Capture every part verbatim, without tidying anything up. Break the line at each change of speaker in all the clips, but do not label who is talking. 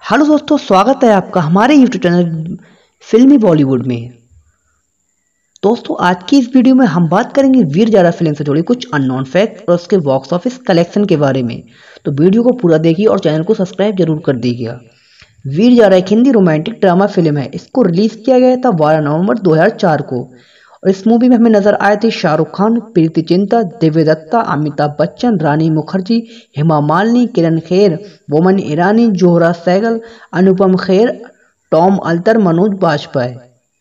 Hello दोस्तों, स्वागत है आपका हमारे यूट्यूब चैनल फिल्मी बॉलीवुड में। दोस्तों, आज की इस वीडियो में हम बात करेंगे वीर ज़ारा फिल्म से जुड़े कुछ अननोन फैक्ट और उसके बॉक्स ऑफिस कलेक्शन के बारे में। तो वीडियो को पूरा देखिए और चैनल को सब्सक्राइब जरूर कर दीजिएगा। वीर ज़ारा एक हिंदी रोमांटिक ड्रामा फिल्म है। इसको रिलीज किया गया था बारह नवंबर दो हज़ार चार को और इस मूवी में हमें नजर आए थे शाहरुख खान, प्रीति जिंटा, दिव्या दत्ता, अमिताभ बच्चन, रानी मुखर्जी, हेमा मालिनी, किरण खेर, बोमन ईरानी, जोहरा सहगल, अनुपम खेर, टॉम अल्तर, मनोज बाजपेयी।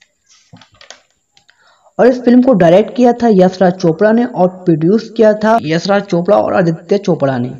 और इस फिल्म को डायरेक्ट किया था यशराज चोपड़ा ने और प्रोड्यूस किया था यशराज चोपड़ा और आदित्य चोपड़ा ने।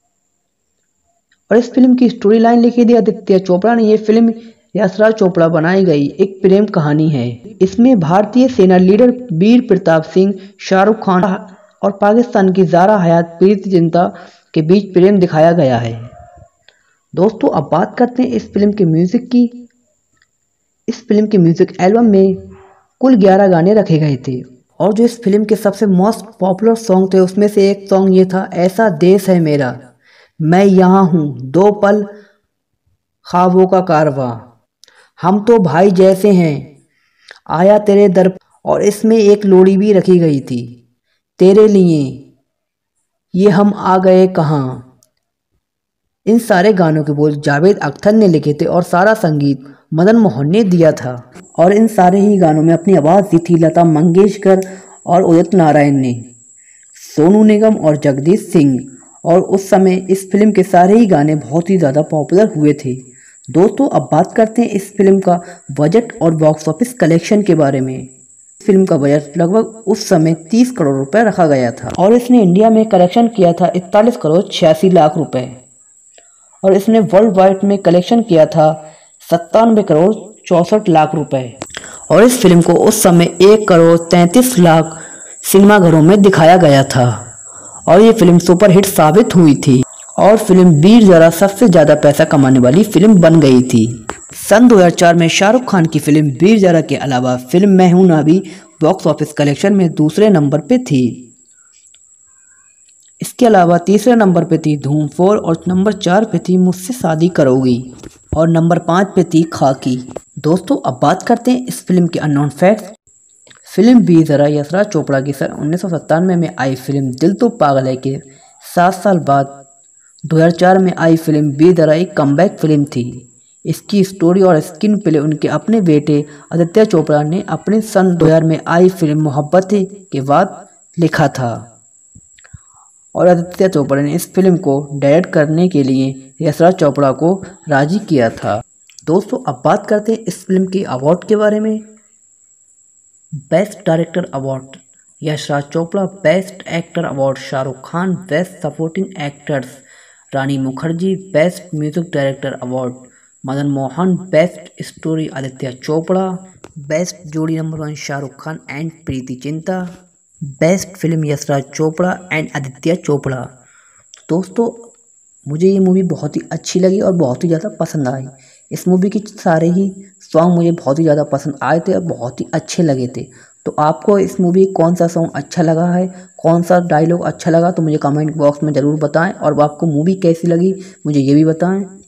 और इस फिल्म की स्टोरी लाइन लिखी थी आदित्य चोपड़ा ने। ये फिल्म यशराज चोपड़ा बनाई गई एक प्रेम कहानी है। इसमें भारतीय सेना लीडर वीर प्रताप सिंह, शाहरुख खान और पाकिस्तान की ज़ारा हयात प्रीति जिंटा के बीच प्रेम दिखाया गया है। दोस्तों, अब बात करते हैं इस फिल्म के म्यूजिक की। इस फिल्म के म्यूजिक एल्बम में कुल ग्यारह गाने रखे गए थे और जो इस फिल्म के सबसे मोस्ट पॉपुलर सॉन्ग थे उसमें से एक सॉन्ग ये था, ऐसा देश है मेरा, मैं यहाँ हूँ, दो पल ख्वाबों का कारवां, हम तो भाई जैसे हैं, आया तेरे दर। और इसमें एक लोरी भी रखी गई थी, तेरे लिए ये हम आ गए कहाँ। इन सारे गानों के बोल जावेद अख्तर ने लिखे थे और सारा संगीत मदन मोहन ने दिया था। और इन सारे ही गानों में अपनी आवाज़ दी थी लता मंगेशकर और उदित नारायण ने, सोनू निगम और जगदीश सिंह। और उस समय इस फिल्म के सारे ही गाने बहुत ही ज़्यादा पॉपुलर हुए थे। दोस्तों, अब बात करते हैं इस फिल्म का बजट और बॉक्स ऑफिस कलेक्शन के बारे में। इस फिल्म का बजट लगभग उस समय तीस करोड़ रुपए रखा गया था और इसने इंडिया में कलेक्शन किया था इकतालीस करोड़ छियासी लाख रुपए और इसने वर्ल्ड वाइड में कलेक्शन किया था सत्तानवे करोड़ चौसठ लाख रुपए। और इस फिल्म को उस समय एक करोड़ तैंतीस लाख सिनेमाघरों में दिखाया गया था और ये फिल्म सुपरहिट साबित हुई थी और फिल्म वीर ज़ारा सबसे ज़्यादा पैसा कमाने वाली फिल्म बन गई थी। सन दो हज़ार चार में शाहरुख खान की फिल्म वीर ज़ारा के अलावा फिल्म मैं हूं ना भी बॉक्स ऑफिस कलेक्शन में दूसरे नंबर पे थी। इसके अलावा तीसरे नंबर पे थी धूम फोर और नंबर चार पे थी मुझसे शादी करोगी और नंबर पाँच पे थी खाकी। दोस्तों, अब बात करते हैं इस फिल्म के unknown facts. Film Veer Zaara Yashraj Chopra की सन उन्नीस सौ सत्तानवे में आई फिल्म दिल तो पागल है के सात साल बाद दो हज़ार चार में आई फिल्म वीर ज़ारा एक कमबैक फिल्म थी। इसकी स्टोरी और स्क्रीन प्ले उनके अपने बेटे आदित्य चोपड़ा ने अपने सन दो हज़ार में आई फिल्म मोहब्बत के बाद लिखा था और आदित्य चोपड़ा ने इस फिल्म को डायरेक्ट करने के लिए यशराज चोपड़ा को राजी किया था। दोस्तों, अब बात करते हैं इस फिल्म के अवार्ड के बारे में। Best director award Yashraj Chopra, best actor award Shahrukh Khan, best supporting actors Rani Mukerji, best music director award Madan Mohan, best story Aditya Chopra, best जोड़ी number one Shahrukh Khan and Preity Zinta, best film Yashraj Chopra and Aditya Chopra. दोस्तों, मुझे ये मूवी बहुत ही अच्छी लगी और बहुत ही ज़्यादा पसंद आई। इस मूवी के सारे ही सॉन्ग मुझे बहुत ही ज़्यादा पसंद आए थे और बहुत ही अच्छे लगे थे। तो आपको इस मूवी कौन सा सॉन्ग अच्छा लगा है, कौन सा डायलॉग अच्छा लगा, तो मुझे कमेंट बॉक्स में ज़रूर बताएं और आपको मूवी कैसी लगी मुझे ये भी बताएं।